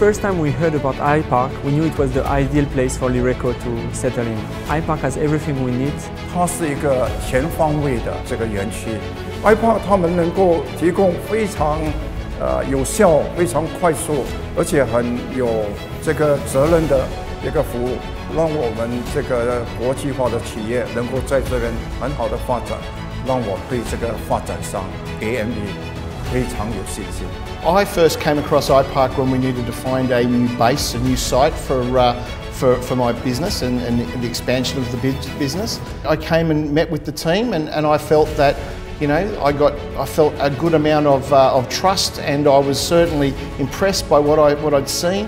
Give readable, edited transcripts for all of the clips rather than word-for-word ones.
first time we heard about iPark, we knew it was the ideal place for Lyreco to settle in. iPark has everything we need. 它是一个全方位的这个园区 ，iPark 他们能够提供非常有效、非常快速，而且很有这个责任的一个服务，让我们这个国际化的企业能够在这边很好的发展，让我对这个发展商 AMB 非常有信心。 I first came across iPark when we needed to find a new base, a new site for my business and the expansion of the business. I came and met with the team and I felt that, you know, I felt a good amount of trust, and I was certainly impressed by what I'd seen.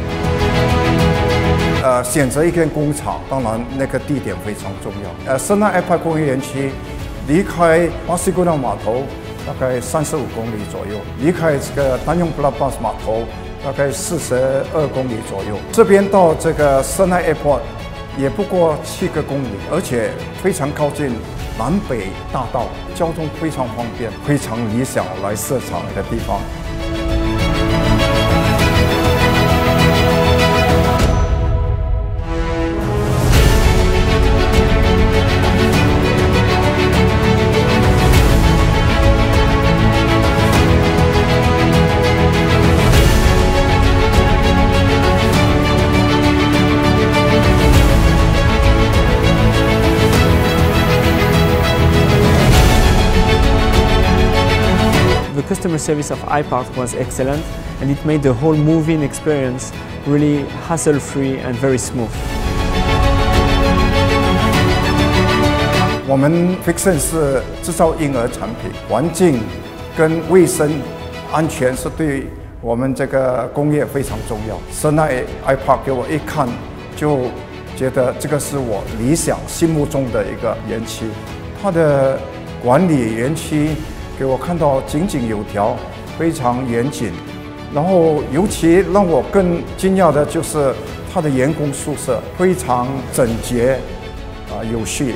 选择一间工厂，当然那个地点非常重要。Senai Airport 工业园区离开巴西姑娘码头大概35公里左右，离开这个单用 clubhouse 码头大概42公里左右。这边到这个 Senai Airport 也不过7个公里，而且非常靠近南北大道，交通非常方便，非常理想来设厂的地方。 The customer service of iPark was excellent, and it made the whole moving experience really hassle-free and very smooth. 我们 Fixon 是制造婴儿产品，环境跟卫生安全是对我们这个工业非常重要。Senai iPark 给我一看就觉得这个是我理想心目中的一个园区，它的管理园区。 给我看到井井有条，非常严谨。然后，尤其让我更惊讶的就是它的员工宿舍非常整洁，有序。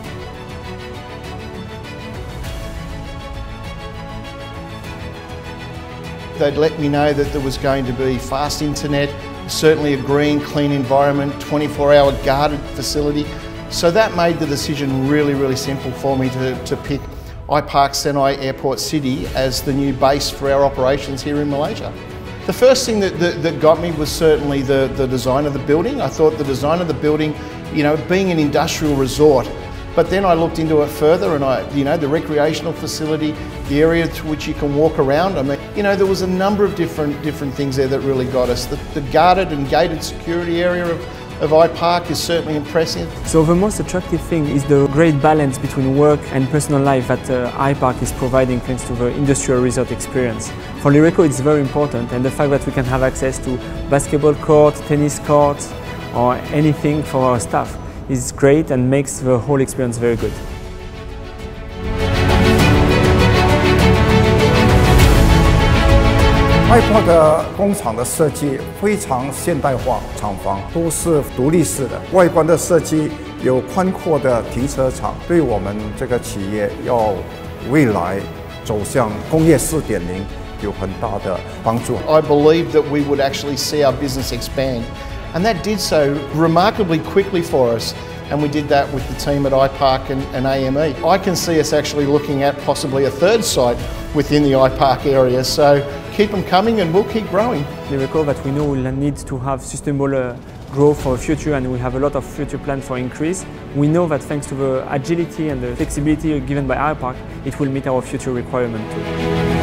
They'd let me know that there was going to be fast internet, certainly a green, clean environment, 24-hour guarded facility. So that made the decision really, really simple for me to pick iPark Senai Airport City as the new base for our operations here in Malaysia. The first thing that got me was certainly the design of the building. I thought the design of the building, you know, being an industrial resort, but then I looked into it further and the recreational facility, the area to which you can walk around. I mean, you know, there was a number of different things there that really got us. The guarded and gated security area of iPark is certainly impressive. So the most attractive thing is the great balance between work and personal life that iPark is providing thanks to the industrial resort experience. For Lyreco it's very important, and the fact that we can have access to basketball court, tennis courts or anything for our staff is great and makes the whole experience very good. iPark 的工厂的设计非常现代化，厂房都是独立式的，外观的设计有宽阔的停车场，对我们这个企业要未来走向工业4.0有很大的帮助。 I believed that we would actually see our business expand, and that did so remarkably quickly for us. And we did that with the team at iPark and AME. I can see us actually looking at possibly a third site within the iPark area. So keep them coming and we'll keep growing. Lyreco that we know will need to have sustainable growth for the future, and we have a lot of future plans for increase. We know that thanks to the agility and the flexibility given by iPark, it will meet our future requirement too.